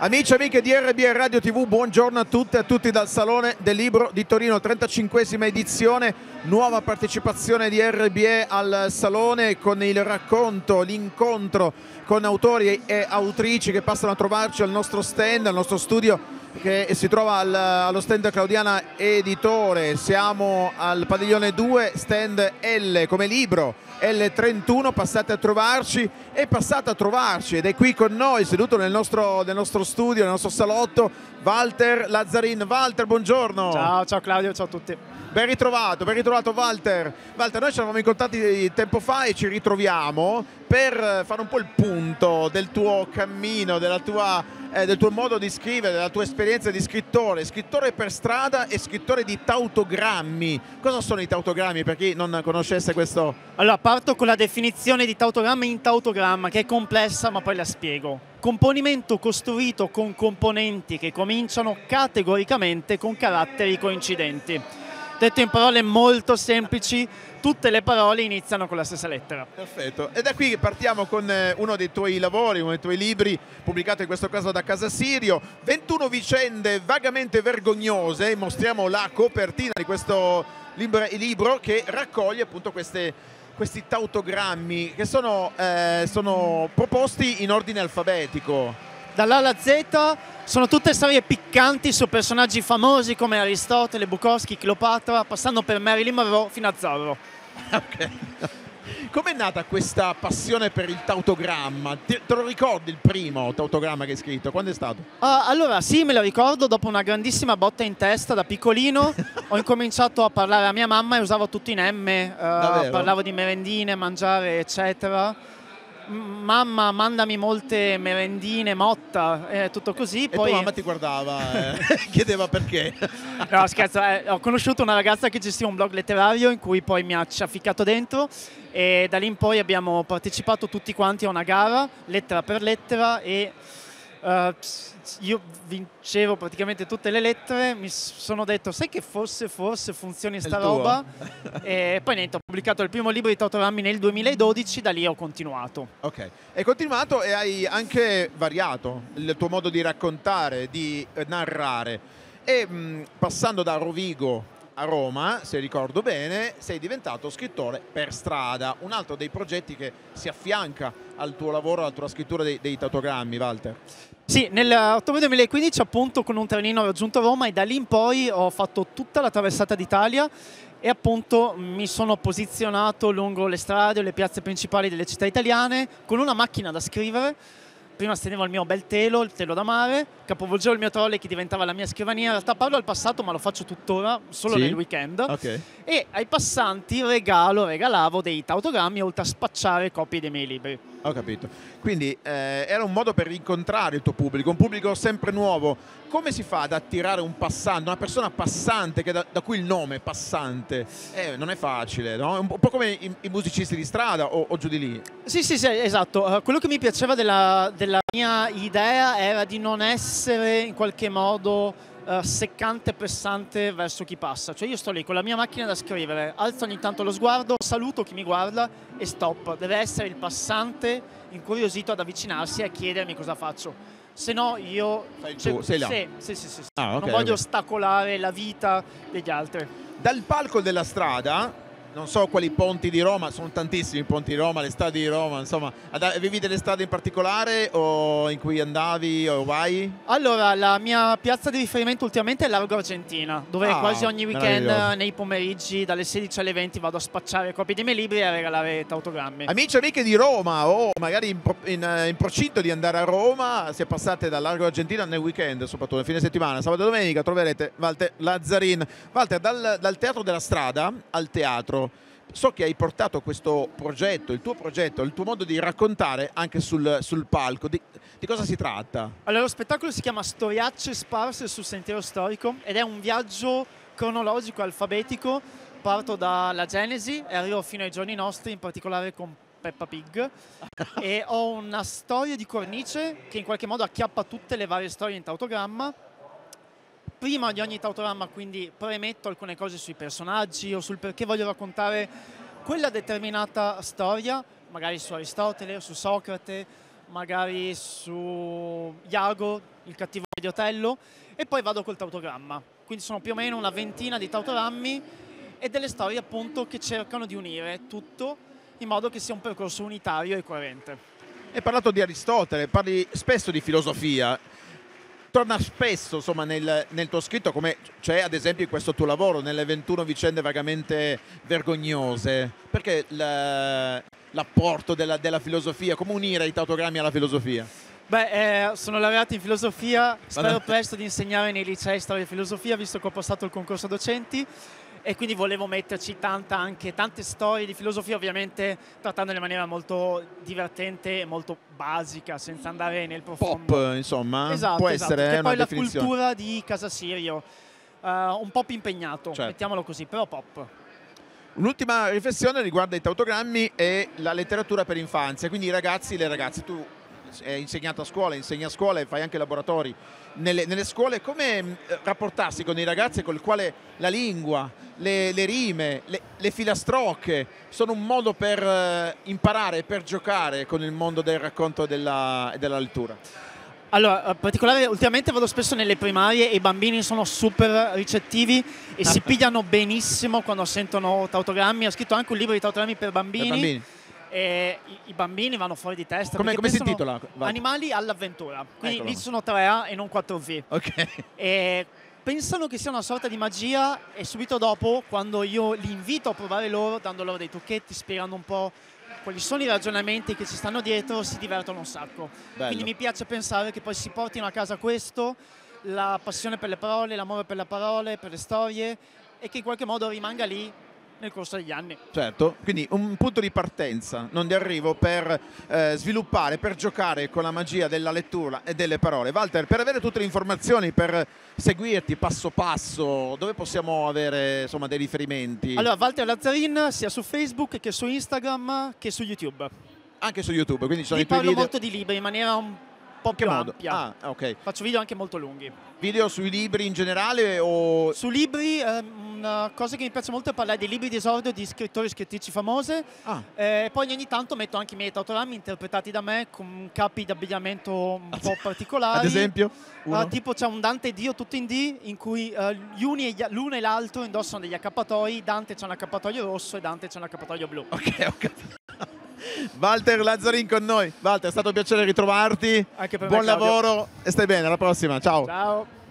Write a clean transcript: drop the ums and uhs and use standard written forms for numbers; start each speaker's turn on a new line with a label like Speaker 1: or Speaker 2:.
Speaker 1: Amici e amiche di RBE Radio TV, buongiorno a tutte e a tutti dal Salone del Libro di Torino, 35esima edizione, nuova partecipazione di RBE al Salone con il racconto, l'incontro con autori e autrici che passano a trovarci al nostro stand, al nostro studio che si trova allo stand Claudiana Editore. Siamo al padiglione 2, stand L come libro, L31, passate a trovarci e passate a trovarci ed è qui con noi seduto nel nostro studio, nel nostro salotto, Walter Lazzarin. Walter, buongiorno.
Speaker 2: Ciao Claudio, ciao a tutti.
Speaker 1: Ben ritrovato Walter. Walter, noi ci eravamo incontrati tempo fa e ci ritroviamo per fare un po' il punto del tuo cammino, del tuo modo di scrivere, della tua esperienza di scrittore per strada e scrittore di tautogrammi. Cosa sono i tautogrammi per chi non conoscesse questo?
Speaker 2: Allora, parto con la definizione di tautogramma in tautogramma, che è complessa ma poi la spiego. Componimento costruito con componenti che cominciano categoricamente con caratteri coincidenti. Detto in parole molto semplici, tutte le parole iniziano con la stessa lettera.
Speaker 1: Perfetto. E da qui che partiamo con uno dei tuoi lavori, uno dei tuoi libri, pubblicato in questo caso da Casa Sirio, 21 vicende vagamente vergognose. Mostriamo la copertina di questo libro che raccoglie appunto questi tautogrammi che sono proposti in ordine alfabetico.
Speaker 2: Dall'A alla Z sono tutte storie piccanti su personaggi famosi come Aristotele, Bukowski, Cleopatra, passando per Marilyn Monroe fino a Zorro.
Speaker 1: Ok. Com'è nata questa passione per il tautogramma? Te lo ricordi il primo tautogramma che hai scritto? Quando è stato?
Speaker 2: Allora sì, me lo ricordo, dopo una grandissima botta in testa da piccolino ho incominciato a parlare a mia mamma e usavo tutto in M, parlavo di merendine, mangiare eccetera. Mamma, mandami molte merendine, motta, tutto così.
Speaker 1: E
Speaker 2: poi
Speaker 1: tua mamma ti guardava, chiedeva perché.
Speaker 2: No, scherzo, ho conosciuto una ragazza che gestiva un blog letterario in cui poi mi ha ficcato dentro e da lì in poi abbiamo partecipato tutti quanti a una gara, lettera per lettera, e io vincevo praticamente tutte le lettere. Mi sono detto, sai che forse funzioni sta roba, e poi niente, ho pubblicato il primo libro di tautogrammi nel 2012, da lì ho continuato.
Speaker 1: Ok, hai continuato e hai anche variato il tuo modo di raccontare, di narrare e passando da Rovigo a Roma, se ricordo bene, sei diventato scrittore per strada, un altro dei progetti che si affianca al tuo lavoro, alla tua scrittura dei tautogrammi, Walter.
Speaker 2: Sì, nell'ottobre 2015 appunto con un trenino ho raggiunto Roma e da lì in poi ho fatto tutta la traversata d'Italia e appunto mi sono posizionato lungo le strade o le piazze principali delle città italiane con una macchina da scrivere. Prima stenevo il mio bel telo, il telo da mare, capovolgevo il mio trolley che diventava la mia scrivania. In realtà parlo al passato ma lo faccio tuttora, solo nel weekend.
Speaker 1: Okay.
Speaker 2: E ai passanti regalavo dei tautogrammi oltre a spacciare copie dei miei libri.
Speaker 1: Ho capito. Quindi era un modo per incontrare il tuo pubblico, un pubblico sempre nuovo. Come si fa ad attirare un passante, una persona passante, da cui il nome passante? Non è facile, no? Un po' come i musicisti di strada o giù di lì.
Speaker 2: Sì, esatto. Quello che mi piaceva della mia idea era di non essere in qualche modo seccante e pressante verso chi passa. Cioè io sto lì con la mia macchina da scrivere, alzo ogni tanto lo sguardo, saluto chi mi guarda e stop. Deve essere il passante incuriosito ad avvicinarsi e a chiedermi cosa faccio. Se no io...
Speaker 1: Sei là.
Speaker 2: Sì.
Speaker 1: Ah, okay,
Speaker 2: non voglio ostacolare la vita degli altri.
Speaker 1: Dal palco della strada, non so quali ponti di Roma, sono tantissimi i ponti di Roma, le strade di Roma, insomma, avevi delle strade in particolare o in cui andavi o vai?
Speaker 2: Allora, la mia piazza di riferimento ultimamente è Largo Argentina, dove quasi ogni weekend nei pomeriggi dalle 16 alle 20 vado a spacciare copie dei miei libri e a regalare tautogrammi.
Speaker 1: Amici e amiche di Roma o magari in procinto di andare a Roma, se passate dal Largo Argentina nel weekend, soprattutto nel fine settimana, sabato e domenica, troverete Walter Lazzarin. Walter, dal teatro della strada al teatro, so che hai portato questo progetto, il tuo modo di raccontare anche sul palco. Di cosa si tratta?
Speaker 2: Allora, lo spettacolo si chiama Storiacce sparse sul sentiero storico ed è un viaggio cronologico alfabetico. Parto dalla Genesi e arrivo fino ai giorni nostri, in particolare con Peppa Pig, e ho una storia di cornice che in qualche modo acchiappa tutte le varie storie in tautogramma. Prima di ogni tautogramma quindi premetto alcune cose sui personaggi o sul perché voglio raccontare quella determinata storia, magari su Aristotele o su Socrate, magari su Iago, il cattivo di Otello, e poi vado col tautogramma. Quindi sono più o meno una ventina di tautogrammi e delle storie appunto che cercano di unire tutto in modo che sia un percorso unitario e coerente.
Speaker 1: Hai parlato di Aristotele, parli spesso di filosofia. Torna spesso, insomma, nel tuo scritto, come c'è ad esempio in questo tuo lavoro, nelle 21 vicende vagamente vergognose. Perché l'apporto della filosofia? Come unire i tautogrammi alla filosofia?
Speaker 2: Beh, sono laureato in filosofia, spero presto di insegnare nei licei storia e filosofia, visto che ho passato il concorso docenti, e quindi volevo metterci tante storie di filosofia, ovviamente trattandole in maniera molto divertente e molto basica, senza andare nel profondo.
Speaker 1: Pop, insomma,
Speaker 2: esatto,
Speaker 1: può
Speaker 2: esatto,
Speaker 1: essere
Speaker 2: che
Speaker 1: una
Speaker 2: poi la
Speaker 1: definizione.
Speaker 2: cultura di Casa Sirio, un pop impegnato,
Speaker 1: Certo.
Speaker 2: mettiamolo così, però pop.
Speaker 1: Un'ultima riflessione riguarda i tautogrammi e la letteratura per infanzia, quindi i ragazzi e le ragazze. Tu hai insegnato a scuola, insegni a scuola e fai anche laboratori nelle scuole. Come rapportarsi con i ragazzi con il quale la lingua, le rime, le filastrocche sono un modo per imparare, per giocare con il mondo del racconto e della lettura?
Speaker 2: Allora, in particolare ultimamente vado spesso nelle primarie e i bambini sono super ricettivi e si pigliano benissimo quando sentono tautogrammi. Ho scritto anche un libro di tautogrammi per bambini.
Speaker 1: Per bambini.
Speaker 2: E i bambini vanno fuori di testa.
Speaker 1: Come si
Speaker 2: pensano
Speaker 1: intitola?
Speaker 2: Animali all'avventura. Quindi
Speaker 1: Eccolo.
Speaker 2: lì ci sono 3A e non 4V.
Speaker 1: Ok.
Speaker 2: E pensano che sia una sorta di magia e subito dopo, quando io li invito a provare loro, dando loro dei trucchetti, spiegando un po' quali sono i ragionamenti che ci stanno dietro, si divertono un sacco.
Speaker 1: Bello.
Speaker 2: Quindi mi piace pensare che poi si portino a casa questo, la passione per le parole, l'amore per le parole, per le storie, e che in qualche modo rimanga lì nel corso degli anni.
Speaker 1: Certo, quindi un punto di partenza, non di arrivo, per sviluppare, per giocare con la magia della lettura e delle parole. Walter, per avere tutte le informazioni, per seguirti passo passo, dove possiamo avere, insomma, dei riferimenti?
Speaker 2: Allora, Walter Lazzarin sia su Facebook che su Instagram che su YouTube.
Speaker 1: Anche su YouTube, quindi sono
Speaker 2: Lì
Speaker 1: i tuoi
Speaker 2: parlo
Speaker 1: video.
Speaker 2: molto di libri in maniera un po'
Speaker 1: Che
Speaker 2: più
Speaker 1: modo?
Speaker 2: ampia.
Speaker 1: Ah, ok.
Speaker 2: Faccio video anche molto lunghi.
Speaker 1: Video sui libri in generale o...
Speaker 2: Su libri, una cosa che mi piace molto è parlare di libri di esordio di scrittori e scrittrici famose.
Speaker 1: Ah.
Speaker 2: Poi ogni tanto metto anche i miei tautogrammi interpretati da me con capi di abbigliamento un po' particolari.
Speaker 1: Ad esempio? Uno?
Speaker 2: Tipo c'è un Dante e Dio tutto in D, in cui l'uno e l'altro indossano degli accappatoi. Dante c'ha un accappatoio rosso e Dante c'ha un accappatoio blu.
Speaker 1: Ok, ho capito. Walter Lazzarin con noi. Walter, è stato un piacere ritrovarti.
Speaker 2: Anche per me,
Speaker 1: Buon
Speaker 2: Claudio.
Speaker 1: lavoro e stai bene, alla prossima. Ciao.
Speaker 2: Ciao.